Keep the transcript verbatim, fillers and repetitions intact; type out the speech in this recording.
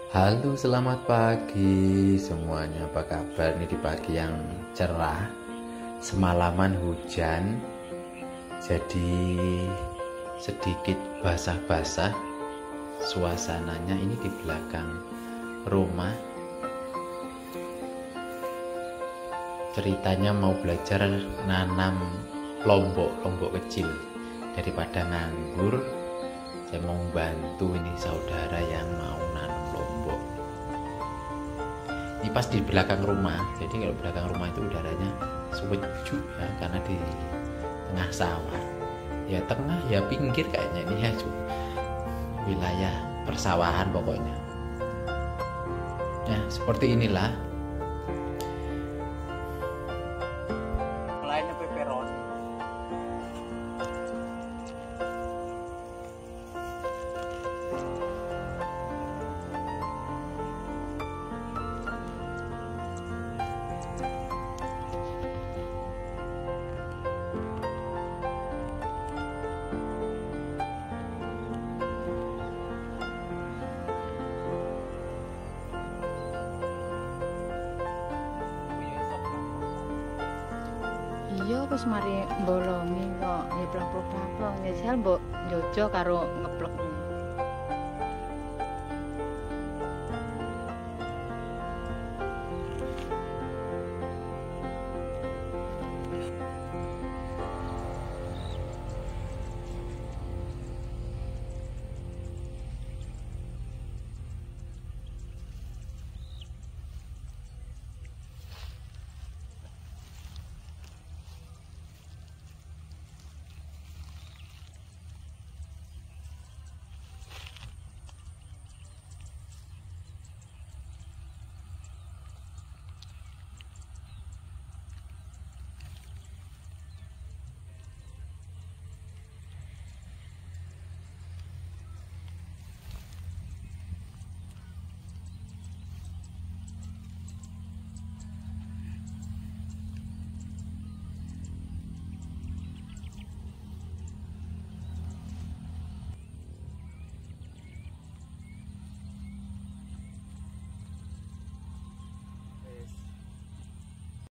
Halo, selamat pagi semuanya. Apa kabar? Ini di pagi yang cerah. Semalaman hujan, jadi sedikit basah-basah. Suasananya ini di belakang rumah. Ceritanya mau belajar nanam lombok-lombok kecil. Daripada nganggur, saya mau bantu ini saudara yang mau nanam lombok. Ini pas di belakang rumah, jadi kalau belakang rumah itu udaranya sejuk ya, karena di tengah sawah. Ya tengah ya pinggir kayaknya ini ya, wilayah persawahan pokoknya. Nah seperti inilah. Lainnya pepperoni. Iya wis mari bolongi kok ya plak-plak-plak ya sel mbok njojo karo ngeplek